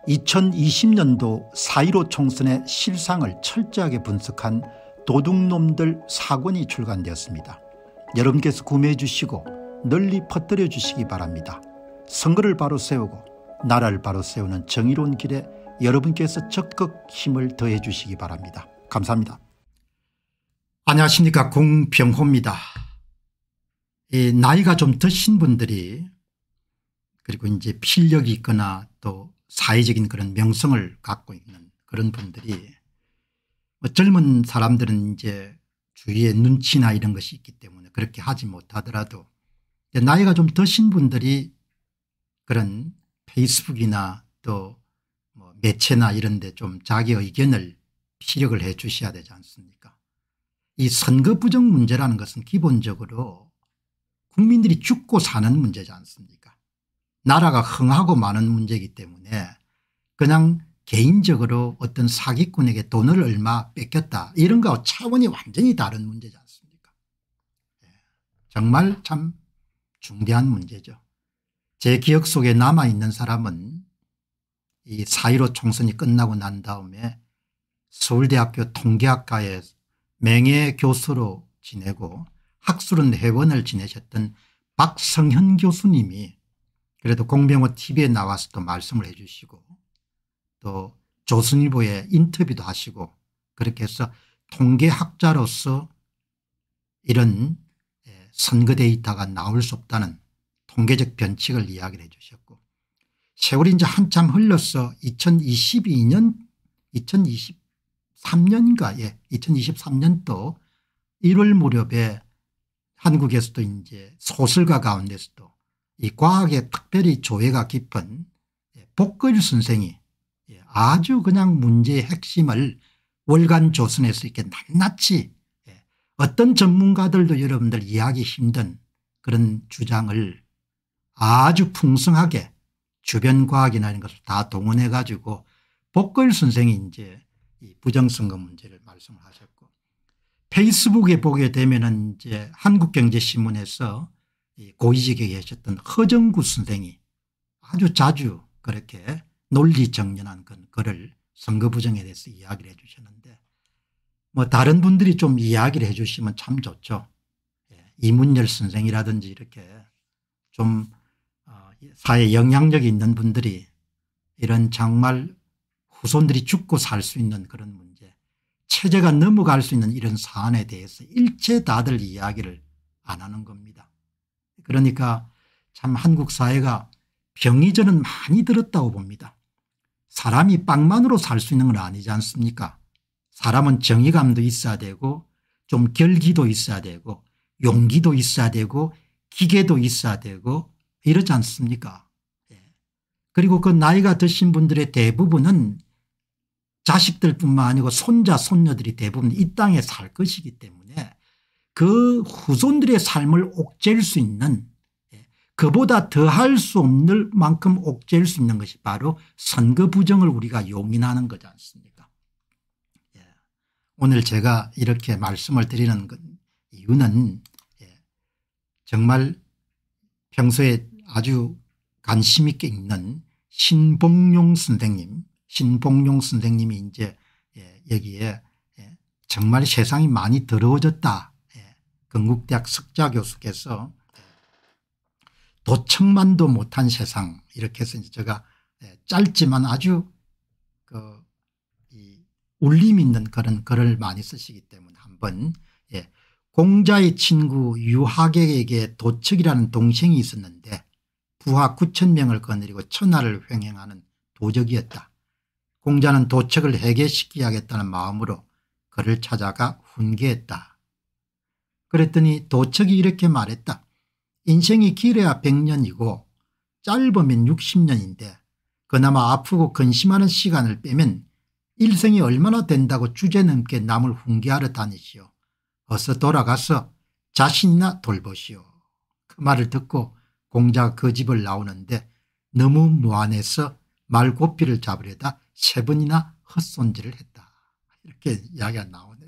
2020년도 4.15 총선의 실상을 철저하게 분석한 도둑놈들 4권이 출간되었습니다. 여러분께서 구매해 주시고 널리 퍼뜨려 주시기 바랍니다. 선거를 바로 세우고 나라를 바로 세우는 정의로운 길에 여러분께서 적극 힘을 더해 주시기 바랍니다. 감사합니다. 안녕하십니까, 공병호입니다. 나이가 좀 드신 분들이, 그리고 이제 필력이 있거나 또 사회적인 그런 명성을 갖고 있는 그런 분들이, 젊은 사람들은 이제 주위에 눈치나 이런 것이 있기 때문에 그렇게 하지 못하더라도 나이가 좀 드신 분들이 그런 페이스북이나 또 뭐 매체나 이런 데 좀 자기 의견을 피력을 해 주셔야 되지 않습니까? 이 선거 부정 문제라는 것은 기본적으로 국민들이 죽고 사는 문제지 않습니까? 나라가 흥하고 마는 문제이기 때문에 그냥 개인적으로 어떤 사기꾼에게 돈을 얼마 뺏겼다 이런 거하고 차원이 완전히 다른 문제지 않습니까? 정말 참 중대한 문제죠. 제 기억 속에 남아있는 사람은 이 4.15 총선이 끝나고 난 다음에 서울대학교 통계학과에 명예교수로 지내고 학술은 회원을 지내셨던 박성현 교수님이 그래도 공병호 TV에 나와서 또 말씀을 해 주시고 또 조선일보에 인터뷰도 하시고 그렇게 해서 통계학자로서 이런 선거 데이터가 나올 수 없다는 통계적 변칙을 이야기를 해 주셨고, 세월이 이제 한참 흘러서 2023년인가 2023년도 1월 무렵에 한국에서도 이제 소설가 가운데서도 이 과학에 특별히 조예가 깊은 복거일 선생이 아주 그냥 문제의 핵심을 월간 조선에서 이렇게 낱낱이 어떤 전문가들도 여러분들 이해하기 힘든 그런 주장을 아주 풍성하게 주변 과학이나 이런 것을 다 동원해 가지고 복거일 선생이 이제 이 부정선거 문제를 말씀을 하셨고, 페이스북에 보게 되면은 이제 한국경제신문에서 고위직에 계셨던 허정구 선생이 아주 자주 그렇게 논리정연한 글을 선거 부정에 대해서 이야기를 해 주셨는데, 뭐 다른 분들이 좀 이야기를 해 주시면 참 좋죠. 이문열 선생이라든지 이렇게 좀 사회에 영향력이 있는 분들이 이런 정말 후손들이 죽고 살 수 있는 그런 문제, 체제가 넘어갈 수 있는 이런 사안에 대해서 일체 다들 이야기를 안 하는 겁니다. 그러니까 참 한국 사회가 병이 저는 많이 들었다고 봅니다. 사람이 빵만으로 살 수 있는 건 아니지 않습니까? 사람은 정의감도 있어야 되고 좀 결기도 있어야 되고 용기도 있어야 되고 기계도 있어야 되고 이러지 않습니까? 그리고 그 나이가 드신 분들의 대부분은 자식들뿐만 아니고 손자 손녀들이 대부분 이 땅에 살 것이기 때문에 그 후손들의 삶을 옥죄일 수 있는, 그보다 더할 수 없는 만큼 옥죄일 수 있는 것이 바로 선거 부정을 우리가 용인하는 거지 않습니까? 오늘 제가 이렇게 말씀을 드리는 이유는 정말 평소에 아주 관심 있게 읽는 신봉용 선생님이 이제 여기에 정말 세상이 많이 더러워졌다. 건국대학 석좌 교수께서 도청만도 못한 세상 이렇게 해서 이제 제가 짧지만 아주 울림 있는 그런 글을 많이 쓰시기 때문에 한번, 공자의 친구 유학에게 도척이라는 동생이 있었는데 부하 9,000명을 거느리고 천하를 횡행하는 도적이었다. 공자는 도척을 해결시켜야겠다는 마음으로 그를 찾아가 훈계했다. 그랬더니 도척이 이렇게 말했다. 인생이 길어야 100년이고 짧으면 60년인데 그나마 아프고 근심하는 시간을 빼면 일생이 얼마나 된다고 주제넘게 남을 훈계하러 다니시오. 어서 돌아가서 자신이나 돌보시오. 그 말을 듣고 공자가 그 집을 나오는데 너무 무안해서 말고삐를 잡으려다 3번이나 헛손질을 했다. 이렇게 이야기가 나오네요.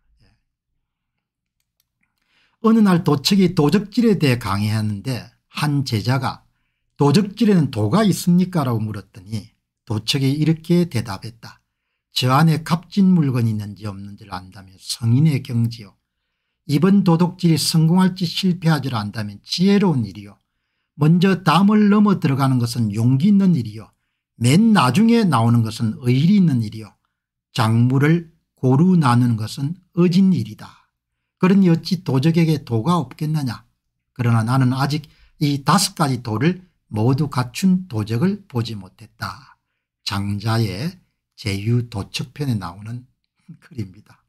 어느 날 도척이 도적질에 대해 강의하는데 한 제자가 도적질에는 도가 있습니까? 라고 물었더니 도척이 이렇게 대답했다. 저 안에 값진 물건이 있는지 없는지를 안다면 성인의 경지요. 이번 도둑질이 성공할지 실패하지를 안다면 지혜로운 일이요. 먼저 담을 넘어 들어가는 것은 용기 있는 일이요. 맨 나중에 나오는 것은 의리 있는 일이요. 작물을 고루 나누는 것은 어진 일이다. 그러니 어찌 도적에게 도가 없겠느냐. 그러나 나는 아직 이 5가지 도를 모두 갖춘 도적을 보지 못했다. 장자의 제유도척편에 나오는 글입니다.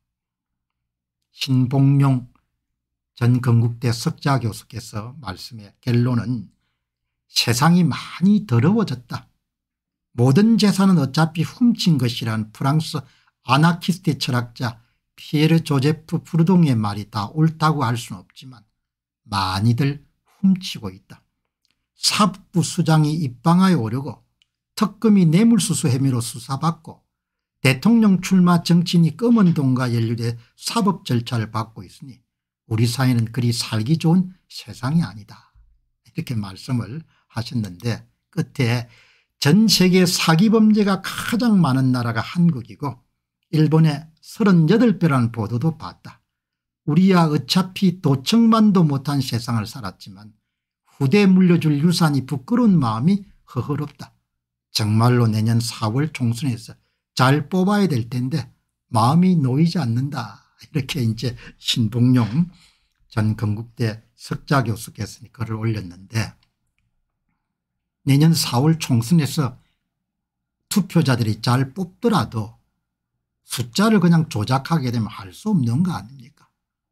신봉용 전 건국대 석자 교수께서 말씀의 결론은 세상이 많이 더러워졌다. 모든 재산은 어차피 훔친 것이라는 프랑스 아나키스트 철학자 피에르 조제프 프루동의 말이 다 옳다고 할 수는 없지만 많이들 훔치고 있다. 사법부 수장이 입방아에 오르고 특검이 뇌물수수 혐의로 수사받고 대통령 출마 정치인이 검은 돈과 연루돼 사법 절차를 받고 있으니 우리 사회는 그리 살기 좋은 세상이 아니다. 이렇게 말씀을 하셨는데 끝에 전 세계 사기범죄가 가장 많은 나라가 한국이고 일본의 38배라는 보도도 봤다. 우리야 어차피 도청만도 못한 세상을 살았지만 후대에 물려줄 유산이 부끄러운 마음이 허허롭다. 정말로 내년 4월 총선에서 잘 뽑아야 될 텐데 마음이 놓이지 않는다. 이렇게 이제 신봉용 전 건국대 석자 교수께서 글을 올렸는데 내년 4월 총선에서 투표자들이 잘 뽑더라도 숫자를 그냥 조작하게 되면 할 수 없는 거 아닙니까?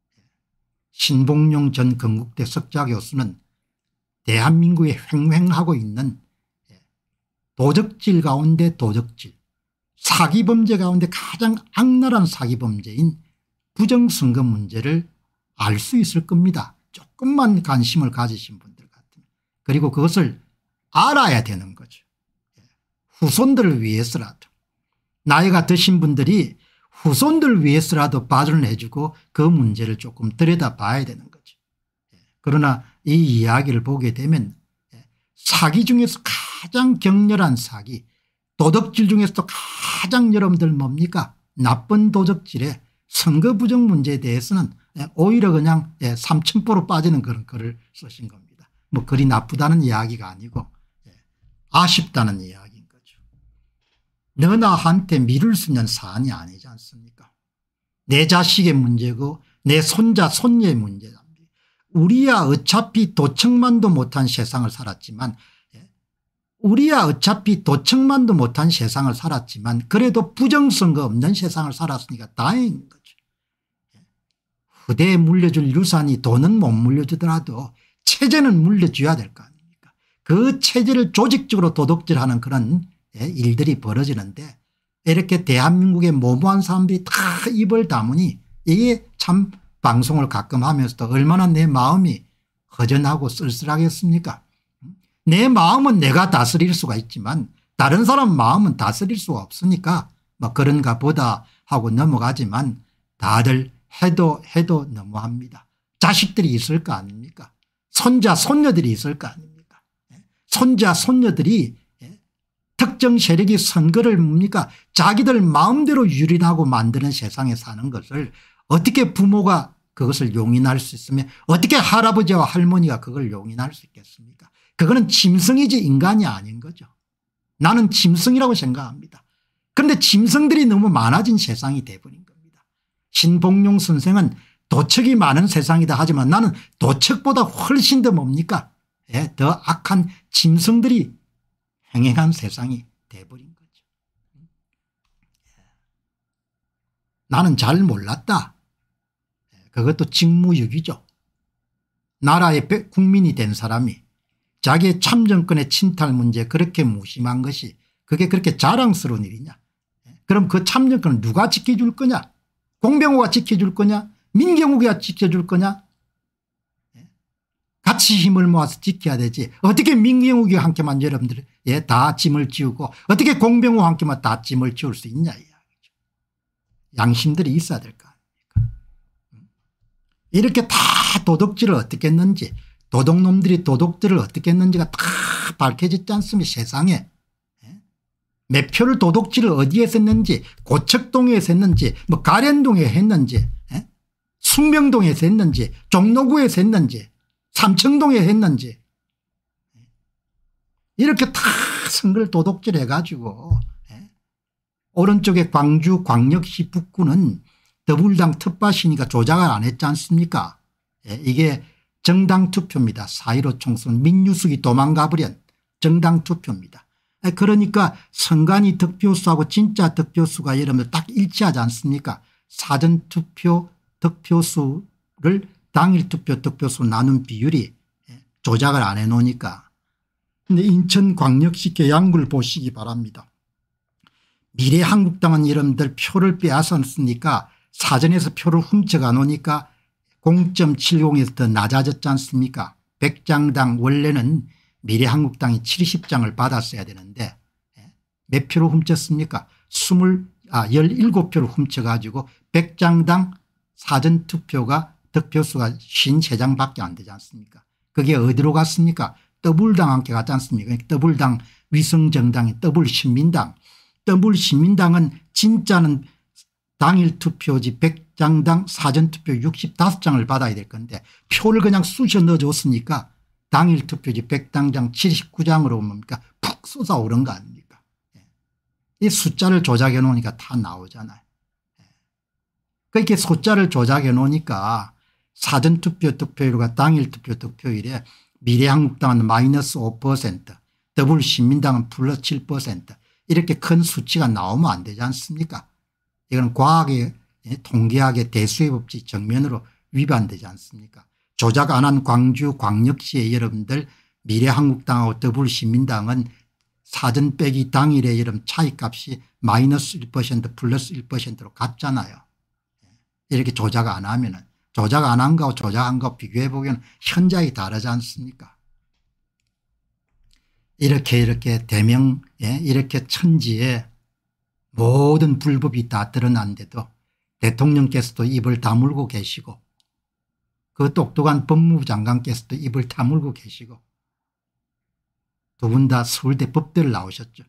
신봉용 전 건국대 석자 교수는 대한민국에 횡행하고 있는 도적질 가운데 도적질, 사기범죄 가운데 가장 악랄한 사기범죄인 부정선거 문제를 알 수 있을 겁니다. 조금만 관심을 가지신 분들 같으면. 그리고 그것을 알아야 되는 거죠. 후손들을 위해서라도. 나이가 드신 분들이 후손들을 위해서라도 발언을 해주고 그 문제를 조금 들여다봐야 되는 거죠. 그러나 이 이야기를 보게 되면 사기 중에서 가장 격렬한 사기, 도덕질 중에서도 가장 여러분들 뭡니까? 나쁜 도덕질에 선거 부정 문제에 대해서는 오히려 그냥 삼천포로 빠지는 그런 글을 쓰신 겁니다. 뭐 글이 나쁘다는 이야기가 아니고 아쉽다는 이야기인 거죠. 너나한테 미룰 수 있는 사안이 아니지 않습니까? 내 자식의 문제고 내 손자 손녀의 문제다. 우리야 어차피 도청만도 못한 세상을 살았지만 우리야 어차피 도청만도 못한 세상을 살았지만 그래도 부정선거 없는 세상을 살았으니까 다행인 거죠. 후대에 물려줄 유산이 돈은 못 물려주더라도 체제는 물려줘야 될 거 아닙니까? 그 체제를 조직적으로 도둑질하는 그런 일들이 벌어지는데 이렇게 대한민국의 모모한 사람들이 다 입을 다무니 이게 참 방송을 가끔 하면서도 얼마나 내 마음이 허전하고 쓸쓸하겠습니까? 내 마음은 내가 다스릴 수가 있지만 다른 사람 마음은 다스릴 수가 없으니까 뭐 그런가 보다 하고 넘어가지만 다들 해도 너무합니다. 자식들이 있을 거 아닙니까? 손자 손녀들이 있을 거 아닙니까? 손자 손녀들이 특정 세력이 선거를 뭡니까 자기들 마음대로 유린하고 만드는 세상에 사는 것을 어떻게 부모가 그것을 용인할 수 있으면 어떻게 할아버지와 할머니가 그걸 용인할 수 있겠습니까? 그거는 짐승이지 인간이 아닌 거죠. 나는 짐승이라고 생각합니다. 그런데 짐승들이 너무 많아진 세상이 돼버린 겁니다. 신봉용 선생은 도척이 많은 세상이다 하지만 나는 도척보다 훨씬 더 뭡니까? 더 악한 짐승들이 행행한 세상이 돼버린 거죠. 나는 잘 몰랐다. 그것도 직무유기죠. 나라의 국민이 된 사람이 자기의 참정권의 침탈 문제에 그렇게 무심한 것이 그게 그렇게 자랑스러운 일이냐. 그럼 그 참정권을 누가 지켜줄 거냐. 공병호가 지켜줄 거냐. 민경욱이가 지켜줄 거냐. 같이 힘을 모아서 지켜야 되지. 어떻게 민경욱이와 함께만 여러분들 다 짐을 지우고 어떻게 공병호와 함께만 다 짐을 지울 수 있냐 이야기죠. 양심들이 있어야 될 거 아닙니까. 이렇게 다 도둑질을 어떻게 했는지 도둑놈들이 도둑질을 어떻게 했는지가 다 밝혀졌지 않습니까 세상에. 몇 표를 도둑질을 어디에서 했는지, 고척동에서 했는지, 뭐 가련동에 했는지, 숙명동에서 했는지, 종로구에서 했는지, 삼청동에 했는지, 이렇게 다 선거를 도둑질해 가지고 오른쪽에 광주 광역시 북구는 더불당 텃밭이니까 조작을 안 했지 않습니까? 이게 정당 투표입니다. 4.15 총선 민유숙이 도망가 버린 정당 투표입니다. 그러니까 선관위 득표수하고 진짜 득표수가 여러분들 딱 일치하지 않습니까? 사전투표 득표수를 당일투표 득표수 나눈 비율이 조작을 안 해놓으니까. 근데 인천광역시 계양구를 보시기 바랍니다. 미래한국당은 여러분들 표를 빼앗았으니까 사전에서 표를 훔쳐가 놓으니까 0.70에서 더 낮아졌지 않습니까? 100장당 원래는 미래한국당이 70장을 받았어야 되는데 몇 표를 훔쳤습니까? 17표를 훔쳐가지고 100장당 사전투표가 득표수가 53장밖에 안 되지 않습니까? 그게 어디로 갔습니까? 더불당한테 갔지 않습니까? 더불당 위성정당이 더불신민당. 더불신민당은 진짜는 당일 투표지 100장당 사전투표 65장을 받아야 될 건데 표를 그냥 쑤셔 넣어줬으니까 당일 투표지 100장당 79장으로 뭡니까 푹 쏟아오른 거 아닙니까? 이 숫자를 조작해 놓으니까 다 나오잖아요. 그렇게 숫자를 조작해 놓으니까 사전투표 득표율과 당일투표 득표율에 미래한국당은 마이너스 5% 더불신민당은 플러스 7% 이렇게 큰 수치가 나오면 안 되지 않습니까? 이건 과학의 통계학의 대수의 법칙 정면으로 위반되지 않습니까? 조작 안 한 광주 광역시의 여러분들 미래한국당하고 더불신민당은 사전 빼기 당일의 여러분 차이값이 마이너스 1% 플러스 1%로 같잖아요. 이렇게 조작 안 하면은 조작 안 한 거하고 조작한 거 비교해 보면 현저히 다르지 않습니까? 이렇게 대명 이렇게 천지에 모든 불법이 다 드러난데도 대통령께서도 입을 다물고 계시고 그 똑똑한 법무부 장관께서도 입을 다물고 계시고 두 분 다 서울대 법대를 나오셨죠.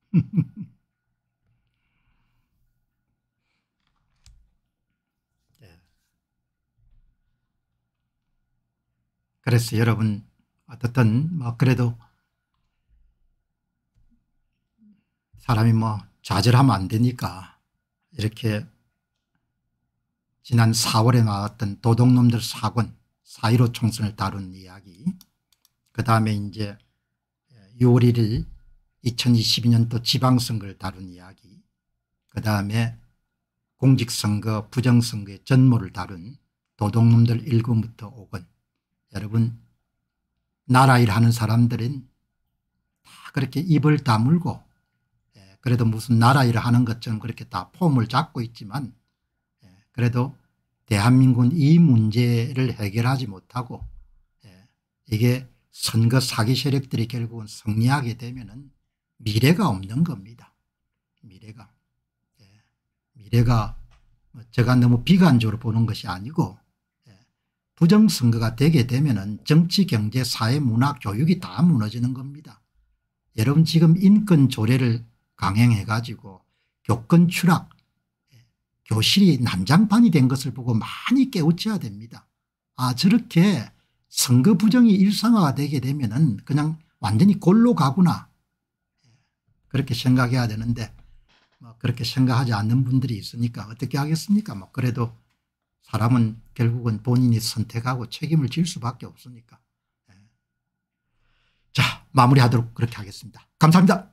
그래서 여러분 어떻든 뭐 그래도 사람이 뭐 좌절하면 안 되니까 이렇게 지난 4월에 나왔던 도둑놈들 사건 4.15 총선을 다룬 이야기 그다음에 이제 6월 1일 2022년도 지방선거를 다룬 이야기 그다음에 공직선거 부정선거의 전모를 다룬 도둑놈들 1권부터 5권 여러분 나라 일하는 사람들은 다 그렇게 입을 다물고 그래도 무슨 나라 일을 하는 것처럼 그렇게 다 폼을 잡고 있지만 그래도 대한민국은 이 문제를 해결하지 못하고 이게 선거 사기 세력들이 결국은 승리하게 되면은 미래가 없는 겁니다. 미래가 제가 너무 비관적으로 보는 것이 아니고 부정선거가 되게 되면은 정치 경제 사회 문화 교육이 다 무너지는 겁니다. 여러분 지금 인권 조례를 강행해 가지고 교권 추락 교실이 난장판이 된 것을 보고 많이 깨우쳐야 됩니다. 아 저렇게 선거 부정이 일상화가 되게 되면은 그냥 완전히 골로 가구나 그렇게 생각해야 되는데 뭐 그렇게 생각하지 않는 분들이 있으니까 어떻게 하겠습니까? 뭐 그래도 사람은 결국은 본인이 선택하고 책임을 질 수밖에 없으니까. 자 마무리하도록 그렇게 하겠습니다. 감사합니다.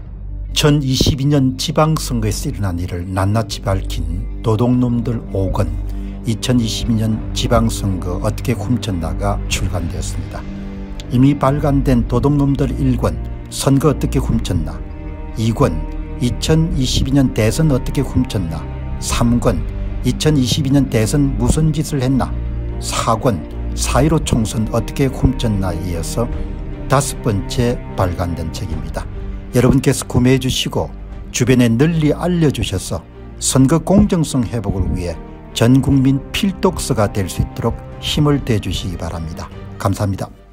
2022년 지방선거에서 일어난 일을 낱낱이 밝힌 도둑놈들 5권 2022년 지방선거 어떻게 훔쳤나가 출간되었습니다. 이미 발간된 도둑놈들 1권 선거 어떻게 훔쳤나 2권 2022년 대선 어떻게 훔쳤나 3권 2022년 대선 무슨 짓을 했나 4권 4.15 총선 어떻게 훔쳤나에 이어서 5번째 발간된 책입니다. 여러분께서 구매해 주시고 주변에 널리 알려주셔서 선거 공정성 회복을 위해 전국민 필독서가 될 수 있도록 힘을 대주시기 바랍니다. 감사합니다.